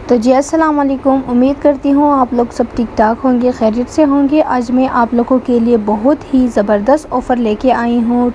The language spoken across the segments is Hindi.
तो जी अस्सलाम वालेकुम। उम्मीद करती हूँ आप लोग सब ठीक ठाक होंगे, खैरियत से होंगे। आज मैं आप लोगों के लिए बहुत ही ज़बरदस्त ऑफ़र लेके आई हूँ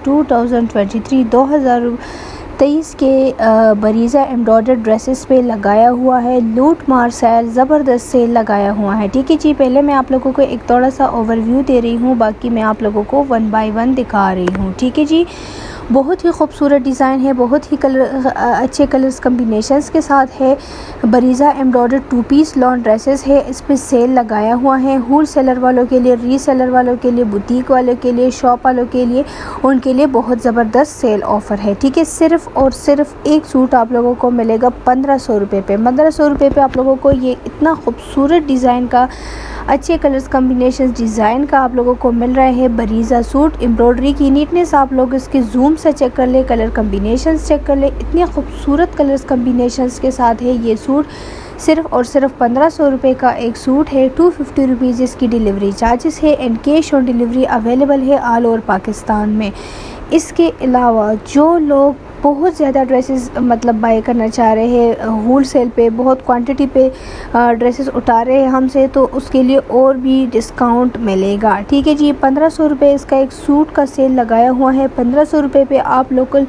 2023 के बरीज़ा एम्ब्रॉयडर्ड ड्रेसेस पे लगाया हुआ है लूट मार सेल, ज़बरदस्त सेल लगाया हुआ है। ठीक है जी, पहले मैं आप लोगों को एक थोड़ा सा ओवरव्यू दे रही हूँ, बाकी मैं आप लोगों को वन बाय वन दिखा रही हूँ। ठीक है जी, बहुत ही खूबसूरत डिज़ाइन है, बहुत ही अच्छे कलर्स कम्बिनेशंस के साथ है। Bareeze embroidered 2 piece lawn dresses है, इस पर सेल लगाया हुआ है। होल सेलर वालों के लिए, रीसेलर वालों के लिए, बुटीक वालों के लिए, शॉप वालों के लिए, उनके लिए बहुत ज़बरदस्त सेल ऑफ़र है। ठीक है, सिर्फ़ और सिर्फ एक सूट आप लोगों को मिलेगा 1500 रुपये पे। 1500 रुपये पे आप लोगों को ये इतना खूबसूरत डिज़ाइन का, अच्छे कलर्स कम्बिनेशन डिज़ाइन का आप लोगों को मिल रहा है। बरीज़ा सूट, एम्ब्रॉयडरी की नीटनेस आप लोग इसके जूम से चेक कर ले, कलर कम्बिनेशंस चेक कर ले, इतने खूबसूरत कलर्स कम्बिनेशंस के साथ है ये सूट। सिर्फ़ और सिर्फ 1500 रुपये का एक सूट है। 250 रुपीज़ इसकी डिलीवरी चार्जेस है and cash on delivery available है ऑल ओवर पाकिस्तान में। इसके अलावा जो लोग बहुत ज़्यादा ड्रेसेस मतलब बाय करना चाह रहे हैं, होल सेल पे बहुत क्वांटिटी पे ड्रेसेस उठा रहे हैं हमसे, तो उसके लिए और भी डिस्काउंट मिलेगा। ठीक है जी, 1500 रुपये इसका एक सूट का सेल लगाया हुआ है। 1500 रुपये पे आप लोकल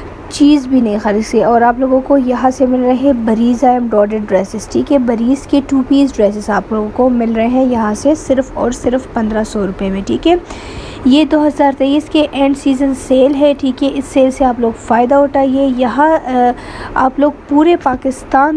चीज़ भी नहीं खरीद से और आप लोगों को यहाँ से मिल रहे हैं बरीज़ा एम्ब्रॉयडर्ड ड्रेसेस। ठीक है, बरीज़ के 2 पीस ड्रेसेस आप लोगों को मिल रहे हैं यहाँ से सिर्फ़ और सिर्फ 1500 रुपये में। ठीक है, ये 2023 के एंड सीज़न सेल है। ठीक है, इस सेल से आप लोग फ़ायदा उठाइए। यहाँ आप लोग पूरे पाकिस्तान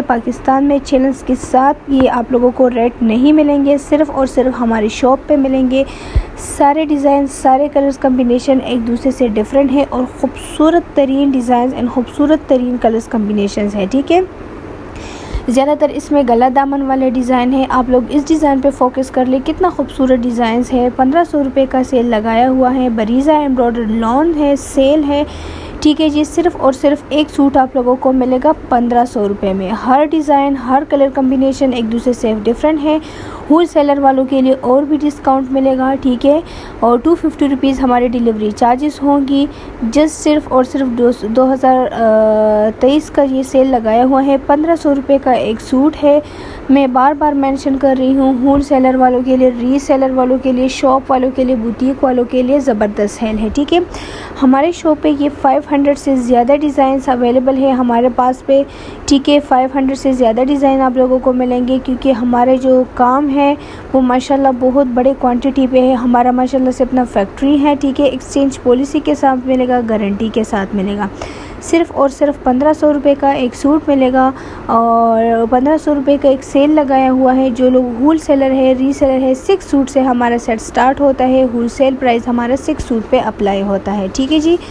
में चैलेंज के साथ ये आप लोगों को रेट नहीं मिलेंगे, सिर्फ़ और सिर्फ हमारी शॉप पे मिलेंगे। सारे डिज़ाइन, सारे कलर्स कम्बिनेशन एक दूसरे से डिफरेंट है और ख़ूबसूरत तरीन डिज़ाइन एंड ख़ूबसूरत तरीन कलर्स कम्बिनेशन है। ठीक है, ज़्यादातर इसमें गला दामन वाले डिज़ाइन है, आप लोग इस डिज़ाइन पे फोकस कर ले। कितना खूबसूरत डिज़ाइन है। 1500 रुपये का सेल लगाया हुआ है। बरीज़ा एम्ब्रॉयडर्ड लॉन है, सेल है। ठीक है जी, सिर्फ़ और सिर्फ एक सूट आप लोगों को मिलेगा 1500 रुपये में। हर डिज़ाइन, हर कलर कम्बिनेशन एक दूसरे से डिफरेंट है। होल सेलर वालों के लिए और भी डिस्काउंट मिलेगा। ठीक है, और 250 रुपीज़ हमारे डिलीवरी चार्जेस होंगी। जस्ट सिर्फ और सिर्फ 2023 का ये सेल लगाया हुआ है। 1500 रुपये का एक सूट है। मैं बार बार मेंशन कर रही हूँ, होल सेलर वालों के लिए, रीसेलर वालों के लिए, शॉप वालों के लिए, बुटीक वालों के लिए ज़बरदस्त सेल है। ठीक है, हमारे शॉप पे ये 500 से ज़्यादा डिज़ाइंस अवेलेबल है हमारे पास पे। ठीक है, 500 से ज़्यादा डिज़ाइन आप लोगों को मिलेंगे क्योंकि हमारे जो काम है वो माशाल्लाह बहुत बड़े क्वांटिटी पे है। हमारा माशाल्लाह से अपना फैक्ट्री है। ठीक है, एक्सचेंज पॉलिसी के साथ मिलेगा, गारंटी के साथ मिलेगा। सिर्फ़ और सिर्फ 1500 रुपये का एक सूट मिलेगा और 1500 रुपये का एक सेल लगाया हुआ है। जो लोग होल सेलर है, रीसेलर है, 6 सूट से हमारा सेट स्टार्ट होता है। होल सेल प्राइस हमारा 6 सूट पे अप्लाई होता है। ठीक है जी,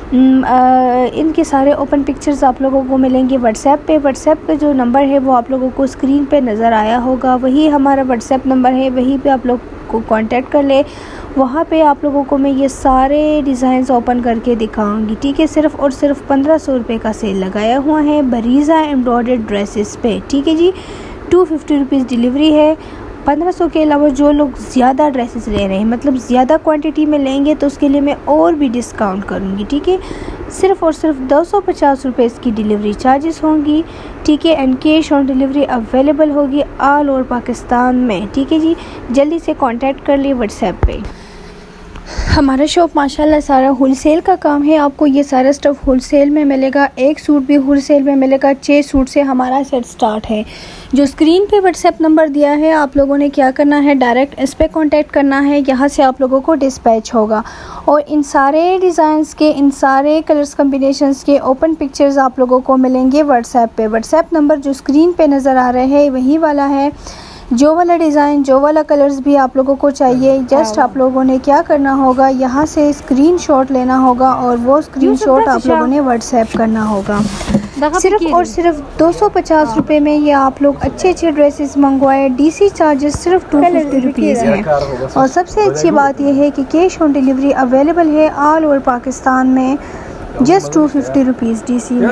इनके सारे ओपन पिक्चर्स आप लोगों को मिलेंगे व्हाट्सएप पे। व्हाट्सएप का जो नंबर है वो आप लोगों को स्क्रीन पे नज़र आया होगा, वही हमारा व्हाट्सएप नंबर है, वहीं पे आप लोग को कांटेक्ट कर ले। वहाँ पे आप लोगों को मैं ये सारे डिज़ाइंस ओपन करके दिखाऊंगी। ठीक है, सिर्फ़ और सिर्फ 1500 रुपये का सेल लगाया हुआ है बरीज़ा एम्ब्रॉयडर्ड ड्रेसेस पे। ठीक है जी, 250 रुपीज़ डिलीवरी है। 1500 के अलावा जो लोग ज़्यादा ड्रेसेस ले रहे हैं, मतलब ज़्यादा क्वांटिटी में लेंगे, तो उसके लिए मैं और भी डिस्काउंट करूँगी। ठीक है, सिर्फ़ और सिर्फ 250 रुपये इसकी डिलीवरी चार्जेस होंगी। ठीक है, and cash on delivery available होगी ऑल ओवर पाकिस्तान में। ठीक है जी, जल्दी से कांटेक्ट कर लिए व्हाट्सएप पे। हमारा शॉप माशाल्लाह सारा होल सेल का काम है। आपको ये सारा स्टफ़ होल सेल में मिलेगा। एक सूट भी होल सेल में मिलेगा। 6 सूट से हमारा सेट स्टार्ट है। जो स्क्रीन पे व्हाट्सएप नंबर दिया है, आप लोगों ने क्या करना है, डायरेक्ट इस पर कांटेक्ट करना है। यहाँ से आप लोगों को डिस्पैच होगा और इन सारे डिज़ाइंस के, इन सारे कलर्स कम्बिनेशंस के ओपन पिक्चर्स आप लोगों को मिलेंगे व्हाट्सएप पे। व्हाट्सएप नंबर जो स्क्रीन पे नज़र आ रहे हैं वही वाला है। जो वाला डिज़ाइन, जो वाला कलर्स भी आप लोगों को चाहिए, जस्ट आप लोगों ने क्या करना होगा, यहाँ से स्क्रीनशॉट लेना होगा और वो स्क्रीनशॉट आप लोगों ने व्हाट्सएप करना होगा। सिर्फ़ और सिर्फ 250 रुपये में ये आप लोग अच्छे अच्छे ड्रेसेस मंगवाए। डीसी चार्जेस सिर्फ 250 रुपीज़ हैं और सबसे अच्छी बात यह है कि कैश ऑन डिलीवरी अवेलेबल है ऑल ओवर पाकिस्तान में। जस्ट 250 रुपीज़ डीसी में।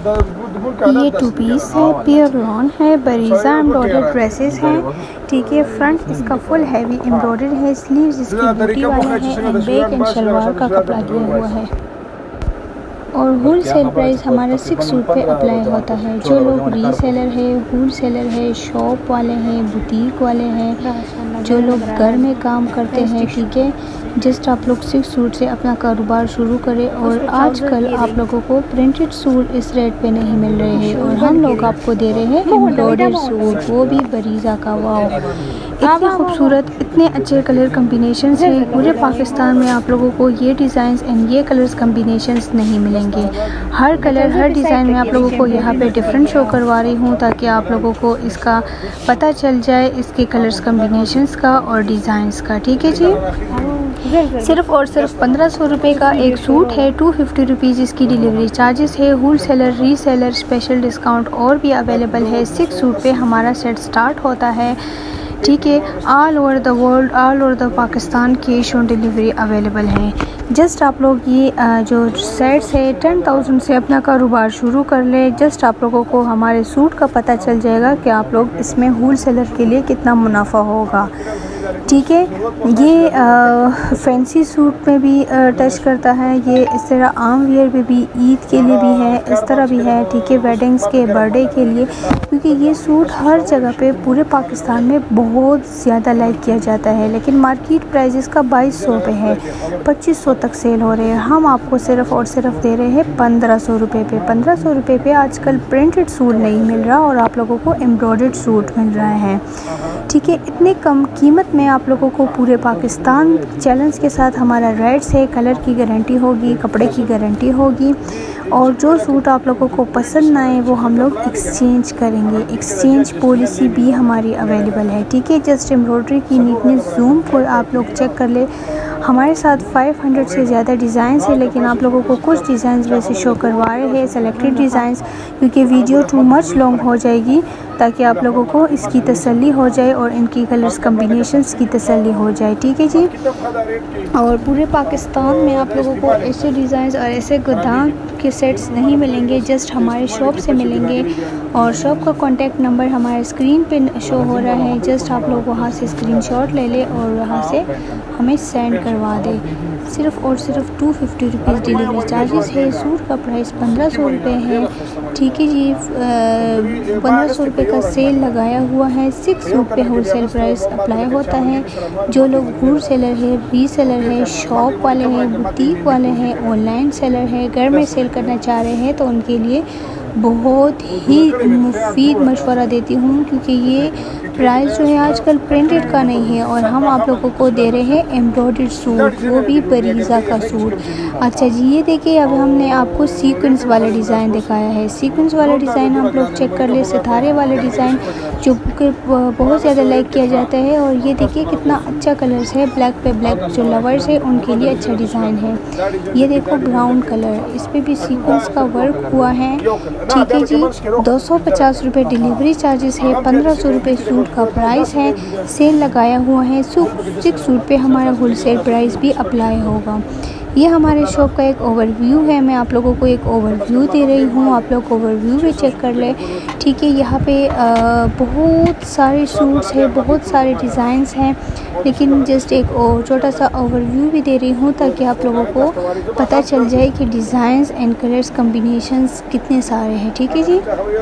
ये 2 पीस है, प्योर लॉन है, बरीज़ा एम्ब्रॉयडर्ड ड्रेसेस हैं। ठीक है, फ्रंट इसका फुल हैवी एम्ब्रॉयडर्ड है, स्लीव्स इसकी बूटी वाला है एंड बैक एंड शलवार का कपड़ा दिया हुआ है। और होल सेल प्राइस हमारा 6 सूट पे अप्लाई होता है। जो लोग रीसेलर है, होल सेलर है, शॉप वाले हैं, बुटीक वाले हैं, जो लोग घर में काम करते हैं, ठीक है, जस्ट आप लोग 6 सूट से अपना कारोबार शुरू करें। और आजकल आप लोगों को प्रिंटेड सूट इस रेट पे नहीं मिल रहे हैं और हम लोग आपको दे रहे हैं एम्ब्रॉयडर्ड सूट, वो भी बरीज़ा का। वाओ, इतने खूबसूरत, इतने अच्छे कलर कम्बिनेशन हैं। पूरे पाकिस्तान में आप लोगों को ये डिज़ाइंस एंड ये कलर्स कम्बिनेशंस नहीं मिलेंगे। हर कलर, हर डिज़ाइन में आप लोगों को यहाँ पे डिफरेंट शो करवा रही हूँ ताकि आप लोगों को इसका पता चल जाए, इसके कलर्स कम्बिनेशंस का और डिज़ाइंस का। ठीक है जी, सिर्फ और सिर्फ 1500 रुपये का एक सूट है। 250 रुपीज़ इसकी डिलीवरी चार्जेस है। Wholesaler, reseller special discount और भी अवेलेबल है। 6 सूट पे हमारा सेट स्टार्ट होता है, ठीक है। All over the world, all over the Pakistan cash on delivery available है। जस्ट आप लोग ये जो सेट्स है 10,000 से अपना कारोबार शुरू कर ले। जस्ट आप लोगों को हमारे सूट का पता चल जाएगा कि आप लोग इसमें होल सेलर के लिए कितना मुनाफा होगा, ठीक है। ये फैंसी सूट में भी टच करता है, ये इस तरह आम वेयर में भी, ईद के लिए भी है, इस तरह भी है, ठीक है, वेडिंग्स के, बर्थडे के लिए, क्योंकि ये सूट हर जगह पे पूरे पाकिस्तान में बहुत ज़्यादा लाइक किया जाता है। लेकिन मार्केट प्राइस इसका 2200 पे है, 2500 तक सेल हो रहे हैं। हम आपको सिर्फ और सिर्फ दे रहे हैं 1500 रुपये पे। 1500 रुपये पे आजकल प्रिंटेड सूट नहीं मिल रहा और आप लोगों को एम्ब्रॉयडर्ड सूट मिल रहे हैं, ठीक है। इतने कम कीमत में आप लोगों को पूरे पाकिस्तान चैलेंज के साथ हमारा रेट्स है। कलर की गारंटी होगी, कपड़े की गारंटी होगी और जो सूट आप लोगों को पसंद ना आए वो हम लोग एक्सचेंज करेंगे। एक्सचेंज पॉलिसी भी हमारी अवेलेबल है, ठीक है। जस्ट एम्ब्रॉयडरी की नीटनेस, जूम को आप लोग चेक कर ले। हमारे साथ 500 से ज़्यादा डिज़ाइंस है, लेकिन आप लोगों को कुछ डिज़ाइंस वैसे शो करवा रहे हैं, सेलेक्टेड डिज़ाइंस, क्योंकि वीडियो टू मच लॉन्ग हो जाएगी, ताकि आप लोगों को इसकी तसल्ली हो जाए और इनकी कलर्स कम्बिनेशंस की तसल्ली हो जाए, ठीक है जी। और पूरे पाकिस्तान में आप लोगों को ऐसे डिज़ाइंस और ऐसे गोदाम के सेट्स नहीं मिलेंगे, जस्ट हमारे शॉप से मिलेंगे। और शॉप का कॉन्टैक्ट नंबर हमारे स्क्रीन पे शो हो रहा है, जस्ट आप लोग वहाँ से स्क्रीनशॉट ले लें और वहाँ से हमें सेंड करवा दें। सिर्फ और सिर्फ 250 रुपीज़ डिलीवरी चार्जेस है। सूट का प्राइस 1500 रुपये है, ठीक है जी। 1500 रुपये का सेल लगाया हुआ है। 6 सूट पे होल सेल प्राइस अप्लाई होता है। जो लोग होल सेलर है, रीसेलर है, शॉप वाले हैं, बुटीक वाले हैं, ऑनलाइन सेलर है, घर में सेल करना चाह रहे हैं, तो उनके लिए बहुत ही मुफीद मशवरा देती हूँ, क्योंकि ये प्राइस जो है आजकल प्रिंटेड का नहीं है और हम आप लोगों को दे रहे हैं एम्ब्रॉयडर्ड सूट, वो भी बरीज़ा का सूट। अच्छा जी, ये देखिए, अब हमने आपको सीक्वेंस वाला डिज़ाइन दिखाया है। सीक्वेंस वाला डिज़ाइन आप लोग चेक कर ले, सितारे वाले डिज़ाइन जो बहुत ज़्यादा लाइक किया जाता है। और ये देखिए कितना अच्छा कलर्स है, ब्लैक पे ब्लैक, जो लवर्स है उनके लिए अच्छा डिज़ाइन है। ये देखो ब्राउन कलर, इस पर भी सीक्वेंस का वर्क हुआ है, ठीक है जी। 250 रुपये डिलीवरी चार्जेस है। 1500 रुपये सूट का प्राइस है। सेल लगाया हुआ है। 6 सूट पे हमारा होल सेल प्राइस भी अप्लाई होगा। ये हमारे शॉप का एक ओवरव्यू है। मैं आप लोगों को एक ओवरव्यू दे रही हूँ, आप लोग ओवरव्यू भी चेक कर ले, ठीक है। यहाँ पे बहुत सारे सूट्स हैं, बहुत सारे डिज़ाइंस हैं, लेकिन जस्ट एक छोटा सा ओवरव्यू भी दे रही हूँ ताकि आप लोगों को पता चल जाए कि डिज़ाइंस एंड कलर्स कम्बिनेशंस कितने सारे हैं, ठीक है जी।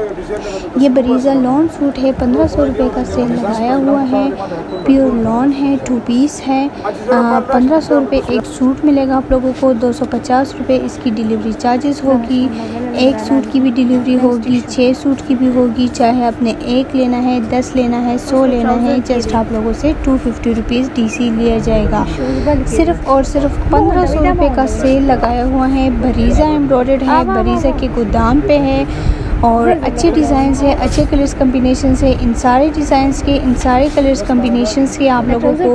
ये बरीज़ा लॉन सूट है, 1500 रुपये का सेल लगाया हुआ है। प्योर लॉन है, 2 पीस है। 1500 रुपये एक सूट मिलेगा आप लोगों को। 250 रुपये इसकी डिलीवरी चार्जेस होगी। एक सूट की भी डिलीवरी होगी, 6 सूट की भी होगी, चाहे आपने 1 लेना है, 10 लेना है, 100 लेना है, जस्ट आप लोगों से 250 रुपीज़ DC लिया जाएगा। सिर्फ और सिर्फ 1500 रुपये का सेल लगाया हुआ है। बरीज़ा एम्ब्रॉयडर्ड है, बरीज़ा के गोदाम पे है और अच्छे डिज़ाइंस है, अच्छे कलर्स कम्बिनेशंस है। इन सारे डिज़ाइंस के, इन सारे कलर्स कम्बिनेशंस के आप लोगों को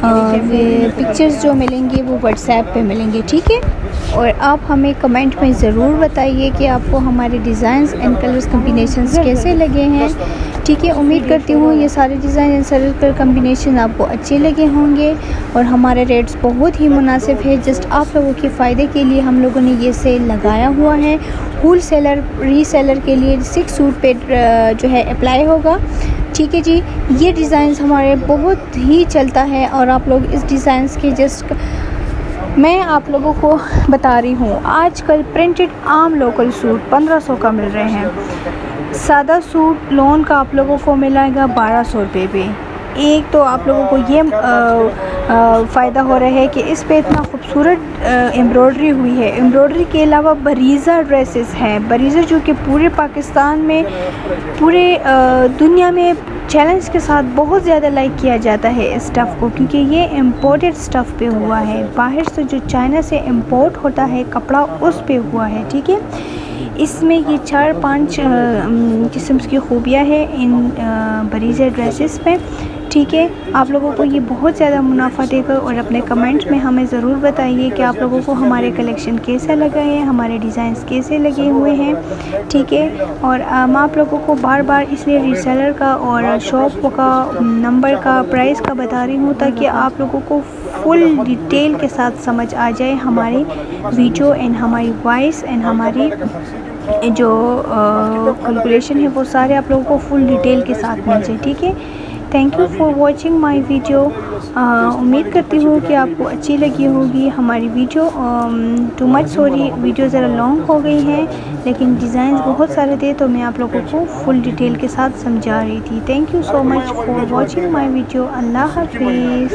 पिक्चर्स जो मिलेंगे वो व्हाट्सएप पे मिलेंगे, ठीक है। और आप हमें कमेंट में ज़रूर बताइए कि आपको हमारे डिज़ाइंस एंड कलर्स कम्बिनेशंस कैसे लगे हैं, ठीक है। उम्मीद करती हूँ ये सारे डिज़ाइन एंड सारे कलर कम्बिनेशन आपको अच्छे लगे होंगे और हमारे रेट्स बहुत ही मुनासिब है। जस्ट आप लोगों के फ़ायदे के लिए हम लोगों ने ये सेल लगाया हुआ है। होल सेलर, रीसेलर के लिए 6 सूट पे जो है अप्लाई होगा, ठीक है जी। ये डिज़ाइंस हमारे बहुत ही चलता है और आप लोग इस डिज़ाइंस के जस्ट मैं आप लोगों को बता रही हूँ, आजकल प्रिंटेड आम लोकल सूट 1500 का मिल रहे हैं। सादा सूट लोन का आप लोगों को मिलेगा 1200 रुपये पे। एक तो आप लोगों को ये फ़ायदा हो रहा है कि इस पे इतना खूबसूरत एम्ब्रॉयडरी हुई है। एम्ब्रॉयडरी के अलावा बरीज़ा ड्रेसेस हैं, बरीज़ा जो कि पूरे पाकिस्तान में, पूरे दुनिया में चैलेंज के साथ बहुत ज़्यादा लाइक किया जाता है इस स्टफ़ को, क्योंकि ये इम्पोर्टेड स्टफ़ पे हुआ है। बाहर से जो चाइना से इम्पोर्ट होता है कपड़ा, उस पे हुआ है। ठीक है, इसमें ये 4-5 किस्म की खूबियाँ हैं इन बरीज़ा ड्रेसेस में। ठीक है, आप लोगों को ये बहुत ज़्यादा मुनाफा देगा। और अपने कमेंट में हमें ज़रूर बताइए कि आप लोगों को हमारे कलेक्शन कैसा लगा है, हमारे डिज़ाइंस कैसे लगे हुए हैं। ठीक है, और मैं आप लोगों को बार बार इसलिए रीसेलर का और शॉप का नंबर का, प्राइस का बता रही हूँ, ताकि आप लोगों को फुल डिटेल के साथ समझ आ जाए हमारी वीडियो एंड हमारी वॉइस एंड हमारी जो कैलकुलेशन है, वो सारे आप लोगों को फुल डिटेल के साथ मिल जाए। ठीक है, thank you for watching my video. उम्मीद करती हूँ कि आपको अच्छी लगी होगी हमारी video. Too much sorry, video ज़रा लॉन्ग हो गई है, लेकिन डिज़ाइन बहुत सारे थे तो मैं आप लोगों को फुल डिटेल के साथ समझा रही थी। Thank you so much for watching my video. अल्लाह हाफिज़।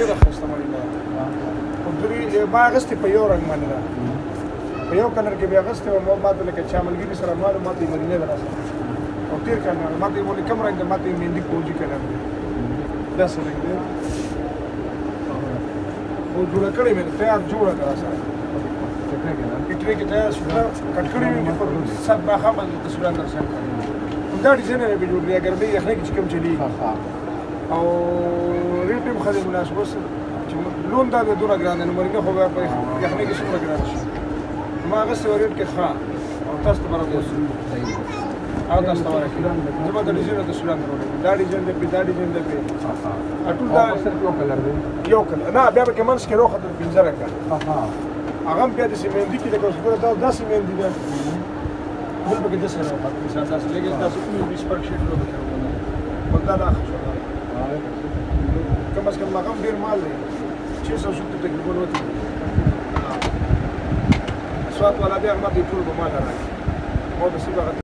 یو کلر کې بیا غسته او ماته لکه چا ملګری سره معلومات یې مدینه دراسه او تیر کله ماته یې ولې کم رنګ ماته یې مندي کوجی کلر دی دا څه رنګ دی او جوړ کړی مې تیار جوړ کړا سره کټری کې تیار شو کټ کړی مې په سب باخه باندې تصویر درسم دا ډیزاین یې جوړ دی اگر به یې خلک چې کم چلی او ریټ هم خالي مناسب وس چې لون دا د دوره ګران نه مرګه خو به یې خلک چې څومره ګران شي ما غسل وريد كخا او تاسو برابر اوسئ او تاسو ورکړئ زما د ډیزاین د سولان درو دا ډیزاین د پیډاډي جن د پی اټول دا یو کلر دی یو کلر نه بیا به کمنس کې روخه د پنځره کا هغه بیا د سیمندي کې د کوڅه دا د سیمندي ده بل به د سره په مثال تاسو لګي تاسو کوم بیس پر شیټ لو وکړو ودا دا کم از کم مقام ډیر مال دی 600 شو تقریبا وته سوات والا بیا ما دې ټول به ما راځي او د سیبه